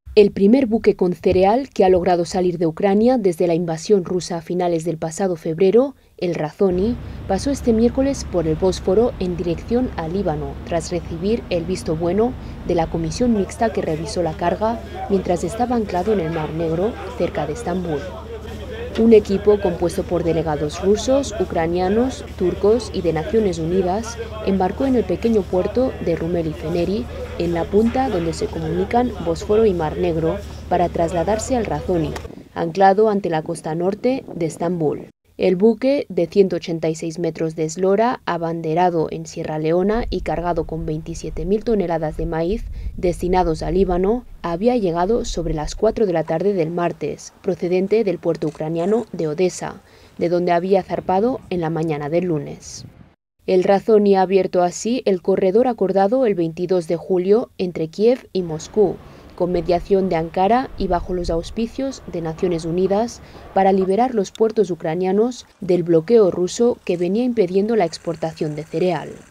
El primer buque con cereal que ha logrado salir de Ucrania desde la invasión rusa a finales del pasado febrero, el Razoni, pasó este miércoles por el Bósforo en dirección a Líbano, tras recibir el visto bueno de la comisión mixta que revisó la carga mientras estaba anclado en el Mar Negro, cerca de Estambul. Un equipo compuesto por delegados rusos, ucranianos, turcos y de Naciones Unidas embarcó en el pequeño puerto de Rumeli Feneri, en la punta donde se comunican Bósforo y Mar Negro, para trasladarse al Razoni, anclado ante la costa norte de Estambul. El buque, de 186 metros de eslora, abanderado en Sierra Leona y cargado con 27.000 toneladas de maíz destinados a Líbano, había llegado sobre las 4 de la tarde del martes, procedente del puerto ucraniano de Odesa, de donde había zarpado en la mañana del lunes. El Razoni ha abierto así el corredor acordado el 22 de julio entre Kiev y Moscú, con mediación de Ankara y bajo los auspicios de Naciones Unidas, para liberar los puertos ucranianos del bloqueo ruso que venía impidiendo la exportación de cereal.